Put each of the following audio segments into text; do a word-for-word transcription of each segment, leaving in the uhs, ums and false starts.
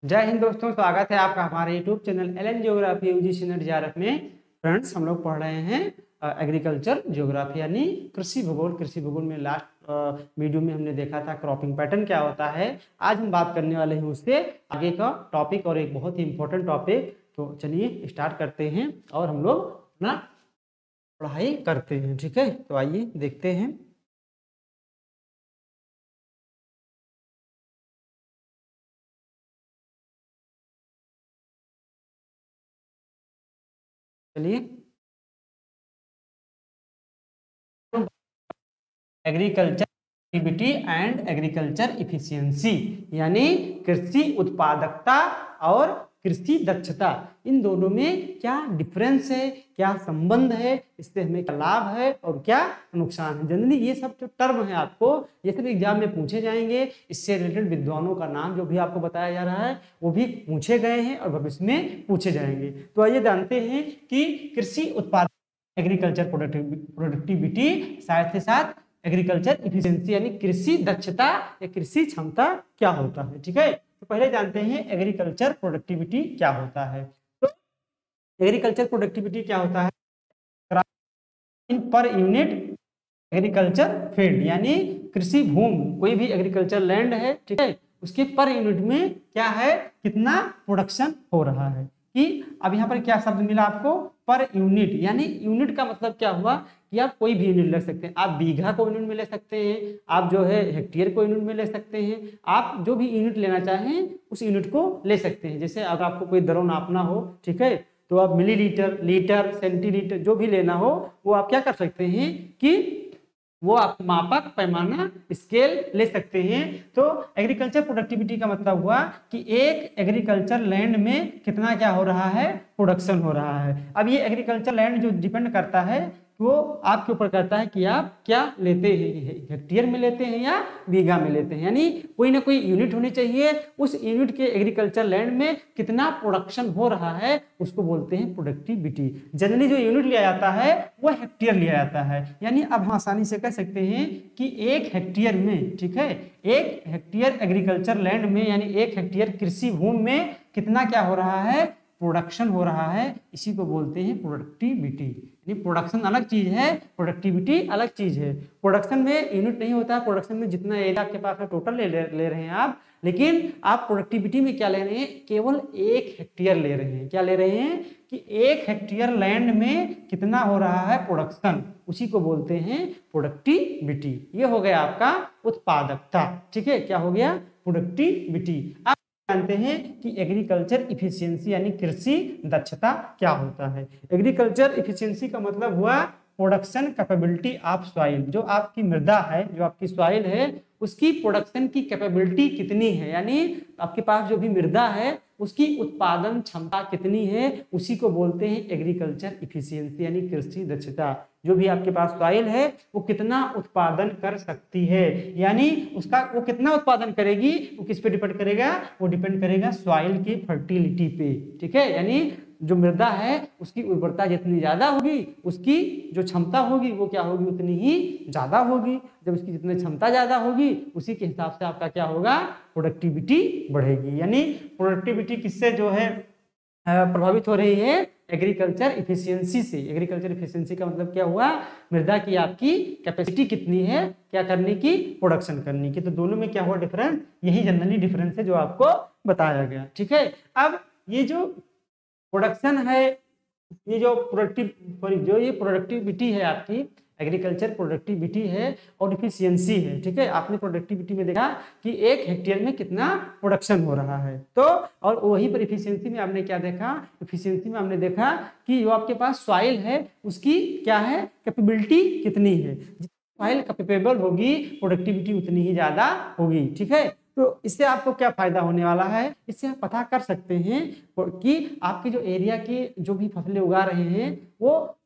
जय हिंद दोस्तों, स्वागत है आपका हमारे YouTube channel L N geography UGC NET JRF में। फ्रेंड्स, हम लोग पढ़ रहे हैं एग्रीकल्चर जियोग्राफी यानी कृषि भूगोल। कृषि भूगोल में लास्ट वीडियो में हमने देखा था क्रॉपिंग पैटर्न क्या होता है। आज हम बात करने वाले हैं उससे आगे का टॉपिक और एक बहुत ही इंपॉर्टेंट टॉपिक। तो चलिए स्टार्ट करते हैं और हम लोग अपना पढ़ाई करते हैं। ठीक है, तो आइए देखते हैं। चलिए, agriculture activity and agriculture efficiency यानी कृषि उत्पादकता और कृषि दक्षता, इन दोनों में क्या डिफरेंस है, क्या संबंध है, इससे हमें क्या लाभ है और क्या नुकसान है। जनरली ये सब जो टर्म है आपको ये सब एग्जाम में पूछे जाएंगे। इससे रिलेटेड विद्वानों का नाम जो भी आपको बताया जा रहा है वो भी पूछे गए हैं और भविष्य में पूछे जाएंगे। तो आइए जानते हैं कि कृषि उत्पाद एग्रीकल्चर प्रोडक्टिविटी साथ ही साथ एग्रीकल्चर इफिशिएंसी यानी कृषि दक्षता या कृषि क्षमता क्या होता है। ठीक है, तो पहले जानते हैं एग्रीकल्चर प्रोडक्टिविटी क्या होता है। तो एग्रीकल्चर प्रोडक्टिविटी क्या होता है? इन पर यूनिट एग्रीकल्चर फील्ड यानी कृषि भूमि, कोई भी एग्रीकल्चर लैंड है, ठीक है, उसके पर यूनिट में क्या है, कितना प्रोडक्शन हो रहा है। कि अब यहाँ पर क्या शब्द मिला आपको? Per unit. यानी यूनिट का मतलब क्या हुआ कि आप कोई भी यूनिट ले सकते हैं। आप बीघा को यूनिट में ले सकते हैं, आप जो है हेक्टेयर को यूनिट में ले सकते हैं, आप जो भी यूनिट लेना चाहें उस यूनिट को ले सकते हैं। जैसे अगर आपको कोई दरों नापना हो, ठीक है, तो आप मिलीलीटर, लीटर, सेंटीलीटर जो भी लेना हो वो आप क्या कर सकते हैं कि वो आप मापक, पैमाना, स्केल ले सकते हैं। तो एग्रीकल्चर प्रोडक्टिविटी का मतलब हुआ कि एक एग्रीकल्चर लैंड में कितना क्या हो रहा है, प्रोडक्शन हो रहा है। अब ये एग्रीकल्चर लैंड जो डिपेंड करता है वो आपके ऊपर करता है कि आप क्या लेते हैं, हेक्टेयर में लेते हैं या बीघा में लेते हैं। यानी कोई ना कोई यूनिट होनी चाहिए, उस यूनिट के एग्रीकल्चर लैंड में कितना प्रोडक्शन हो रहा है उसको बोलते हैं प्रोडक्टिविटी। जनरली जो यूनिट लिया जाता है वो हेक्टेयर लिया जाता है। यानी अब हम आसानी से कह सकते हैं कि एक हेक्टेयर में, ठीक है, एक हेक्टेयर एग्रीकल्चर लैंड में यानी एक हेक्टेयर कृषि भूमि में कितना क्या हो रहा है, प्रोडक्शन हो रहा है। इसी को बोलते हैं प्रोडक्टिविटी। यानी प्रोडक्शन अलग चीज है, प्रोडक्टिविटी अलग चीज है। प्रोडक्शन में यूनिट नहीं होता, प्रोडक्शन में जितना एरिया आपके पास है टोटल ले, ले रहे हैं आप, लेकिन आप प्रोडक्टिविटी में क्या ले रहे हैं, केवल एक हेक्टेयर ले रहे हैं। क्या ले रहे हैं कि एक हेक्टेयर लैंड में कितना हो रहा है प्रोडक्शन, उसी को बोलते हैं प्रोडक्टिविटी। ये हो गया आपका उत्पादकता। ठीक है, क्या हो गया, प्रोडक्टिविटी। अब जानते हैं कि एग्रीकल्चर इफिशियंसी यानी कृषि दक्षता क्या होता है। एग्रीकल्चर इफिशियंसी का मतलब हुआ प्रोडक्शन कैपेबिलिटी ऑफ सॉइल। जो आपकी मृदा है, जो आपकी सॉइल है, उसकी प्रोडक्शन की कैपेबिलिटी कितनी है, यानी आपके पास जो भी मृदा है उसकी उत्पादन क्षमता कितनी है, उसी को बोलते हैं एग्रीकल्चर इफिशियंसी यानी कृषि दक्षता। जो भी आपके पास सॉइल है वो कितना उत्पादन कर सकती है, यानी उसका वो कितना उत्पादन करेगी, वो किस पे डिपेंड करेगा, वो डिपेंड करेगा सॉइल की फर्टिलिटी पे। ठीक है, यानी जो मृदा है उसकी उर्वरता जितनी ज्यादा होगी उसकी जो क्षमता होगी वो क्या होगी, उतनी ही ज्यादा होगी। जब उसकी जितनी क्षमता ज्यादा होगी उसी के हिसाब से आपका क्या होगा, प्रोडक्टिविटी बढ़ेगी। यानी प्रोडक्टिविटी किससे जो है प्रभावित हो रही है, एग्रीकल्चर इफिशियंसी से। एग्रीकल्चर इफिशियंसी का मतलब क्या हुआ, मृदा की आपकी कैपेसिटी कितनी है क्या करने की, प्रोडक्शन करने की। तो दोनों में क्या हुआ डिफरेंस, यही जनरली डिफरेंस है जो आपको बताया गया। ठीक है, अब ये जो प्रोडक्शन है, ये जो प्रोडक्टिव जो ये प्रोडक्टिविटी है आपकी, एग्रीकल्चर प्रोडक्टिविटी है और इफिशियंसी है। ठीक है, आपने प्रोडक्टिविटी में देखा कि एक हेक्टेयर में कितना प्रोडक्शन हो रहा है, तो और वही पर इफिशियंसी में आपने क्या देखा, इफिशियंसी में हमने देखा कि जो आपके पास सॉइल है उसकी क्या है, कैपेबिलिटी कितनी है। जितनी सॉइल कैपेबल होगी प्रोडक्टिविटी उतनी ही ज्यादा होगी। ठीक है, तो इससे आपको क्या फायदा होने वाला है, इससे आप पता कर सकते हैं कि आपके जो एरिया के जो भी फसलें उगा रहे हैं वो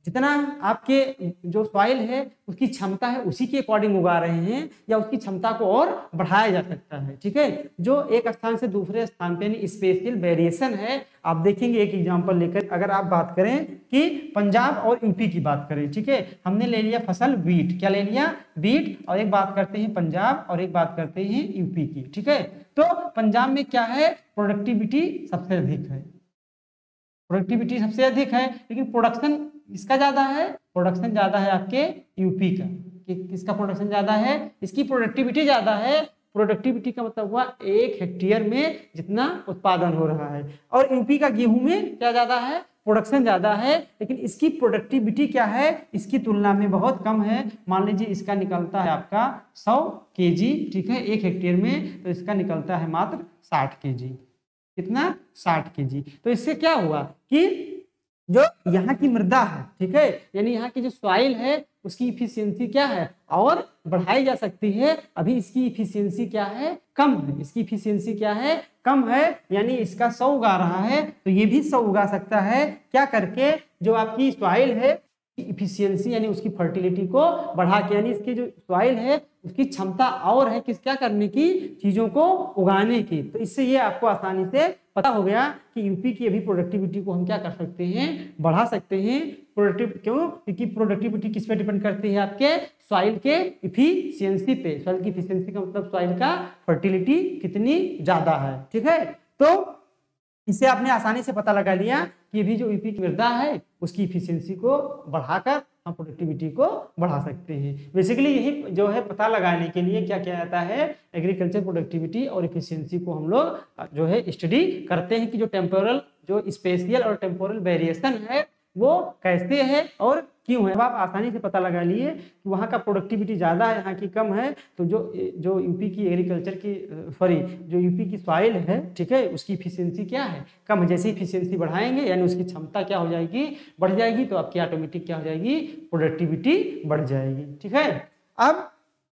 जितना आपके जो सॉइल है उसकी क्षमता है उसी के अकॉर्डिंग उगा रहे हैं, या उसकी क्षमता को और बढ़ाया जा सकता है। ठीक है, जो एक स्थान से दूसरे स्थान पे यानी स्पेशियल वेरिएशन है। आप देखेंगे एक एग्जांपल लेकर, अगर आप बात करें कि पंजाब और यूपी की बात करें, ठीक है, हमने ले लिया फसल वीट, क्या ले लिया, वीट, और एक बात करते हैं पंजाब और एक बात करते हैं यूपी की। ठीक है, तो पंजाब में क्या है, प्रोडक्टिविटी सबसे अधिक है, प्रोडक्टिविटी सबसे अधिक है, लेकिन प्रोडक्शन इसका ज्यादा है, प्रोडक्शन ज्यादा है आपके यूपी का। कि, किसका प्रोडक्शन ज्यादा है, इसकी प्रोडक्टिविटी ज्यादा है। प्रोडक्टिविटी का मतलब हुआ एक हेक्टेयर में जितना उत्पादन हो रहा है, और यूपी का गेहूं में क्या ज्यादा है, प्रोडक्शन ज्यादा है, लेकिन इसकी प्रोडक्टिविटी क्या है, इसकी तुलना में बहुत कम है। मान लीजिए इसका निकलता है आपका सौ केजी, ठीक है, एक हेक्टेयर में, तो इसका निकलता है मात्र साठ केजी। कितना, साठ केजी। तो इससे क्या हुआ कि जो यहाँ की मृदा है, ठीक है, यानी यहाँ की जो सॉइल है उसकी इफिशियंसी क्या है, और बढ़ाई जा सकती है। अभी इसकी इफिशियंसी क्या है, कम है, इसकी इफिशियंसी क्या है, कम है, यानी इसका सौ उगा रहा है तो ये भी सौ उगा सकता है, क्या करके, जो आपकी सॉइल है इफिशियंसी यानी उसकी फर्टिलिटी को बढ़ा के, यानी इसकी जो सॉइल है उसकी क्षमता और है किस क्या करने की, चीजों को उगाने की। तो इससे ये आपको आसानी से पता हो गया कि यूपी की अभी प्रोडक्टिविटी को हम क्या कर सकते हैं, बढ़ा सकते हैं। प्रोडक्टिव क्यों, क्योंकि प्रोडक्टिविटी किस पे डिपेंड करती है, आपके सॉइल के इफिशियंसी पे। सॉइल की इफिशियंसी का मतलब सॉइल का फर्टिलिटी कितनी ज्यादा है। ठीक है, तो इससे आपने आसानी से पता लगा लिया कि भी जो यूपी की मृदा है उसकी इफिशियंसी को बढ़ाकर हम प्रोडक्टिविटी को बढ़ा सकते हैं। बेसिकली यही जो है पता लगाने के लिए क्या किया जाता है, एग्रीकल्चर प्रोडक्टिविटी और इफिशियंसी को हम लोग जो है स्टडी करते हैं कि जो टेम्पोरल, जो स्पेशियल और टेम्पोरल वेरिएशन है वो कैसे है और क्यों है। अब आप आसानी से पता लगा लिए कि वहाँ का प्रोडक्टिविटी ज़्यादा है, यहाँ की कम है, तो जो जो यूपी की एग्रीकल्चर की सॉरी जो यूपी की सॉइल है, ठीक है, उसकी इफिशियंसी क्या है, कम है। जैसे इफिशियंसी बढ़ाएंगे यानी उसकी क्षमता क्या हो जाएगी, बढ़ जाएगी, तो आपकी ऑटोमेटिक क्या हो जाएगी, प्रोडक्टिविटी बढ़ जाएगी। ठीक है, अब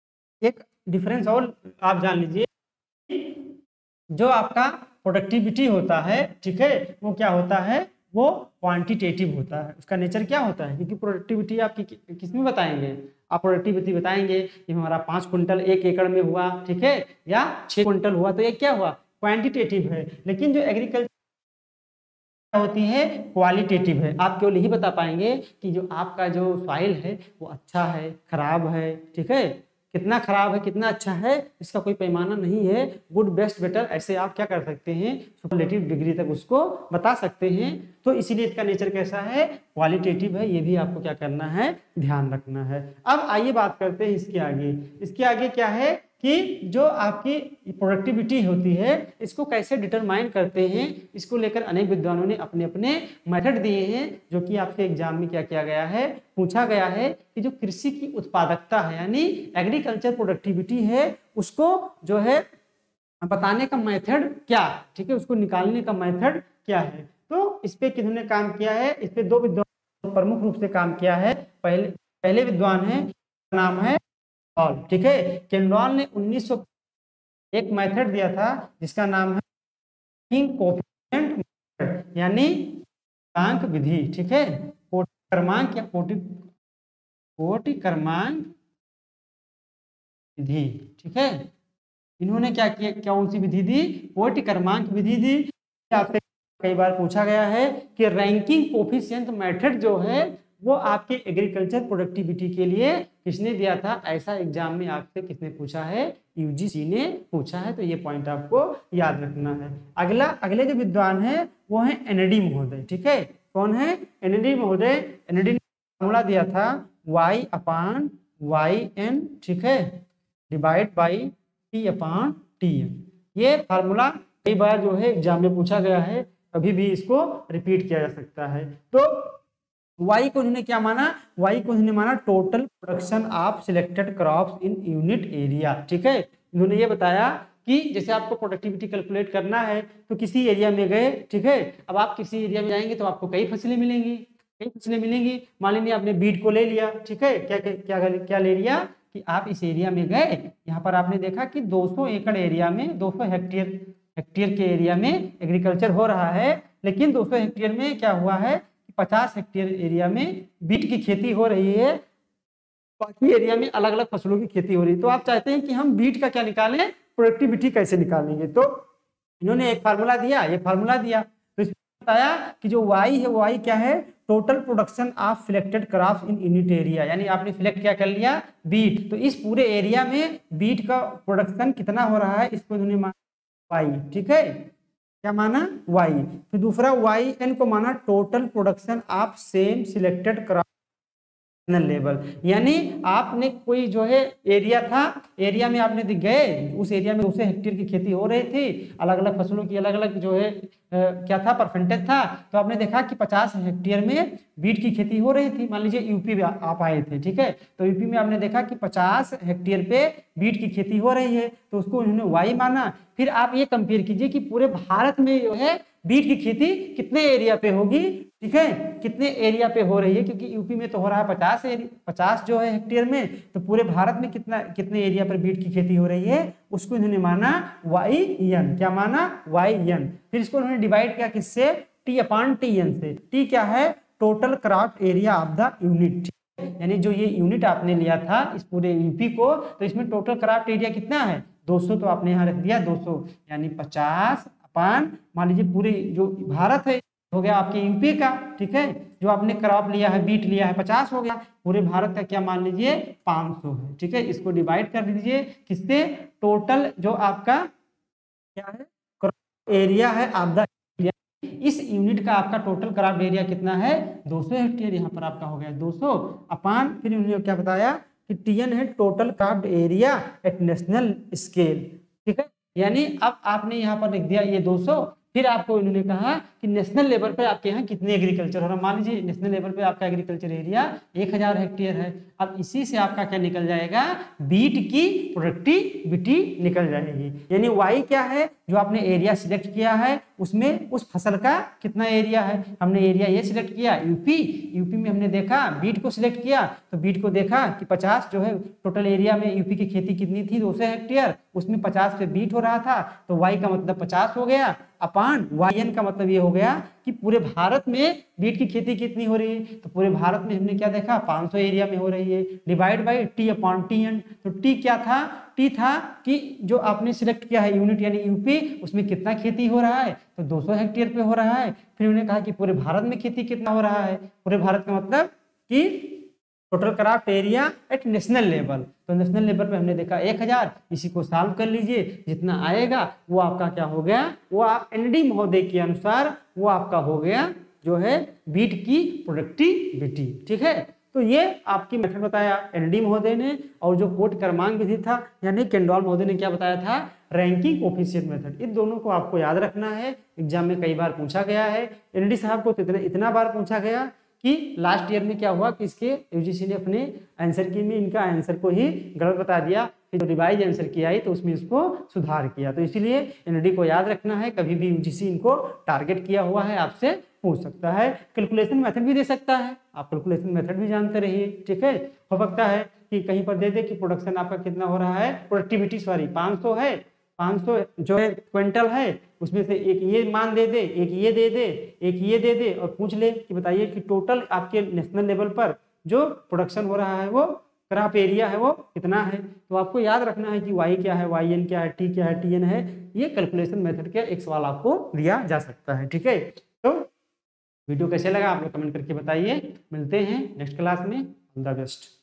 एक डिफरेंस और आप जान लीजिए, जो आपका प्रोडक्टिविटी होता है, ठीक है, वो क्या होता है, वो क्वांटिटेटिव होता है। उसका नेचर क्या होता है, क्योंकि प्रोडक्टिविटी आपकी किस में बताएंगे, आप प्रोडक्टिविटी बताएंगे कि हमारा पाँच कुंटल एक एकड़ में हुआ, ठीक है, या छः कुंटल हुआ, तो ये क्या हुआ, क्वांटिटेटिव है। लेकिन जो एग्रीकल्चर होती है क्वालिटेटिव है। आप केवल यही बता पाएंगे कि जो आपका जो सॉइल है वो अच्छा है, खराब है, ठीक है, कितना खराब है कितना अच्छा है इसका कोई पैमाना नहीं है। गुड, बेस्ट, बेटर, ऐसे आप क्या कर सकते हैं, सुपरलेटिव डिग्री तक उसको बता सकते हैं। तो इसीलिए इसका नेचर कैसा है, क्वालिटेटिव है, ये भी आपको क्या करना है, ध्यान रखना है। अब आइए बात करते हैं इसके आगे। इसके आगे क्या है कि जो आपकी प्रोडक्टिविटी होती है इसको कैसे डिटरमाइन करते हैं, इसको लेकर अनेक विद्वानों ने अपने अपने मेथड दिए हैं, जो कि आपके एग्जाम में क्या किया गया है, पूछा गया है कि जो कृषि की उत्पादकता है यानी एग्रीकल्चर प्रोडक्टिविटी है उसको जो है बताने का मेथड क्या, ठीक है, उसको निकालने का मेथड क्या है। तो इस पे किन्होंने काम किया है, इस पे दो विद्वान प्रमुख रूप से काम किया है। पहले पहले विद्वान है, नाम है, ठीक है, केंडवाल ने उन्नीस सौ एक मेथड दिया था जिसका नाम है कोफिशिएंट मेथड यानी क्रमांक विधि। ठीक है, कोटि क्रमांक या कोटि कोटि क्रमांक विधि। ठीक है, इन्होंने क्या किया, कौन सी विधि दी, कोटि क्रमांक विधि दी। आपसे कई बार पूछा गया है कि रैंकिंग कोफिशिएंट मेथड जो है वो आपके एग्रीकल्चर प्रोडक्टिविटी के लिए किसने दिया था, ऐसा एग्जाम में आपसे किसने पूछा है, यूजीसी ने पूछा है। तो ये पॉइंट आपको याद रखना है। अगला अगले जो विद्वान है वो है एनडी महोदय। ठीक है, कौन है, एनडी महोदय। एनडी ने फॉर्मूला दिया था वाई अपान वाई एन, ठीक है, divide by T upon T N. ये फार्मूला कई बार जो है एग्जाम में पूछा गया है, कभी भी इसको रिपीट किया जा सकता है। तो वाई को उन्होंने क्या माना, वाई को उन्होंने माना total production of selected crops in unit area. ठीक है, इन्होंने ये बताया कि जैसे आपको प्रोडक्टिविटी कैलकुलेट करना है तो किसी एरिया में गए, ठीक है, अब आप किसी एरिया में जाएंगे तो आपको कई फसलें मिलेंगी, कई फसलें मिलेंगी। मान लीजिए आपने बीट को ले लिया, ठीक है, क्या क्या क्या, क्या ले लिया कि आप इस एरिया में गए, यहाँ पर आपने देखा कि दो सौ एकड़ एरिया में, दो सौ हेक्टेयर हेक्टेयर के एरिया में एग्रीकल्चर हो रहा है, लेकिन दो सौ हेक्टेयर में क्या हुआ है, पचास हेक्टेयर एरिया में बीट की खेती हो रही है, बाकी एरिया में अलग अलग फसलों की खेती हो रही है। तो आप चाहते हैं कि हम बीट का क्या निकालें, प्रोडक्टिविटी कैसे निकालेंगे। तो इन्होंने एक फार्मूला दिया, ये फार्मूला दिया, तो इसमें बताया कि जो वाई है, वाई क्या है, total production of selected crop in unit area, यानी आपने सिलेक्ट क्या कर लिया, बीट। तो इस पूरे एरिया में बीट का प्रोडक्शन कितना हो रहा है, इसको इन्होंने माना वाई। ठीक है, क्या माना, वाई। फिर दूसरा वाई एन को माना total production of same selected crop level, यानी आपने कोई जो है एरिया था, एरिया में आपने गए, उस एरिया में दूसरे हेक्टेयर की खेती हो रही थी, अलग अलग फसलों की अलग अलग जो है आ, क्या था, परसेंटेज था। तो आपने देखा कि पचास हेक्टेयर में बीट की खेती हो रही थी। मान लीजिए यूपी में आप आए थे, ठीक है, तो यूपी में आपने देखा कि पचास हेक्टेयर पे बीट की खेती हो रही है, तो उसको उन्होंने वाई माना। फिर आप ये कंपेयर कीजिए कि पूरे भारत में जो है बीट की खेती कितने एरिया पे होगी, ठीक है, कितने एरिया पे हो रही है, क्योंकि यूपी में तो हो रहा है पचास पचास जो है हेक्टेयर में, तो पूरे भारत में कितना कितने एरिया पर बीट की खेती हो रही है, उसको इन्होंने माना वाई एन। क्या माना, वाई एन। फिर इसको उन्होंने डिवाइड किया किससे, टी अपॉन टी एन से। टी क्या है, total crop area of the unit, यानी जो ये यूनिट आपने लिया था इस पूरे यूपी को, तो इसमें टोटल क्रॉप एरिया कितना है, दो सौ, तो आपने यहाँ रख दिया दो सौ, यानी पचास अपान मान लीजिए पूरे जो भारत है हो गया आपके यूपी का, ठीक है, जो आपने क्रॉप लिया है, बीट लिया है, पचास हो गया, पूरे भारत का क्या मान लीजिए पाँच सौ है। ठीक है, इसको डिवाइड कर दीजिए किससे, टोटल जो आपका क्या है क्रॉप एरिया है आप द, इस यूनिट का आपका टोटल क्रॉप एरिया कितना है, दो सौ हेक्टेयर, यहाँ पर आपका हो गया दो सौ अपान, फिर उन्होंने क्या बताया कि टीएन है total crop area at national scale. ठीक है, यानी अब आपने यहाँ पर लिख दिया ये दो सौ, फिर आपको इन्होंने कहा कि नेशनल लेवल पे आपके यहाँ कितने एग्रीकल्चर हो रहा है। मान लीजिए नेशनल लेवल पे आपका एग्रीकल्चर एरिया एक हजार हेक्टेयर है। अब इसी से आपका क्या निकल जाएगा, बीट की प्रोडक्टिविटी निकल जाएगी। यानी वाई क्या है, जो आपने एरिया सिलेक्ट किया है उसमें उस फसल का कितना एरिया है। हमने एरिया ये सिलेक्ट किया यूपी, यूपी में हमने देखा बीट को सिलेक्ट किया, तो बीट को देखा कि पचास जो है टोटल एरिया में यूपी की खेती कितनी थी, दो सौ हेक्टेयर, उसमें पचास पे बीट हो रहा था, तो वाई का मतलब पचास हो गया अपान वाई एन का मतलब ये हो गया कि पूरे भारत में बीट की खेती कितनी हो रही है, तो पूरे भारत में हमने क्या देखा पाँच सौ एरिया में हो रही है, divide by T upon T N. तो टी क्या था, टी था कि जो आपने सिलेक्ट किया है यूनिट यानी यूपी, उसमें कितना खेती हो रहा है, तो दो सौ हेक्टेयर पे हो रहा है। फिर उन्होंने कहा कि पूरे भारत में खेती कितना हो रहा है, पूरे भारत का मतलब कि total crop area at national level, तो नेशनल लेवल पे हमने देखा एक हजार, इसी को सॉल्व कर लीजिए, जितना आएगा वो आपका क्या हो गया, वो आप एनडी महोदय के अनुसार वो आपका हो गया जो है बीट की प्रोडक्टिविटी। ठीक है, तो ये आपकी मेथड बताया एनडी महोदय ने, और जो कोट क्रमांक विधि था यानी केंडवाल महोदय ने क्या बताया था, रैंकिंग कोफिशिएंट मेथड। इन दोनों को आपको याद रखना है, एग्जाम में कई बार पूछा गया है। एनडी साहब को तो इतना इतना बार पूछा गया कि लास्ट ईयर में क्या हुआ कि इसके यूजीसी ने अपने आंसर की में इनका आंसर को ही गलत बता दिया, फिर रिवाइज आंसर की आई तो उसमें इसको सुधार किया। तो इसीलिए एनडी को याद रखना है, कभी भी यूजीसी इनको टारगेट किया हुआ है, आपसे पूछ सकता है। कैलकुलेशन मेथड भी दे सकता है, आप कैलकुलेशन मेथड भी जानते रहिए। ठीक है, हो सकता है कि कहीं पर दे दे कि प्रोडक्शन आपका कितना हो रहा है, प्रोडक्टिविटी सॉरी पाँच सौ है, पाँच सौ जो है क्विंटल है, उसमें से एक ये मान दे दे, एक ये दे दे, एक ये दे दे, और पूछ ले कि बताइए कि टोटल आपके नेशनल लेवल पर जो प्रोडक्शन हो रहा है वो क्रॉप एरिया है वो कितना है। तो आपको याद रखना है कि वाई क्या है, वाई एन क्या है, टी क्या है, टी एन है। ये कैलकुलेशन मेथड का एक सवाल आपको दिया जा सकता है। ठीक है, तो वीडियो कैसे लगा आप लोग कमेंट करके बताइए। मिलते हैं नेक्स्ट क्लास में, ऑल द बेस्ट।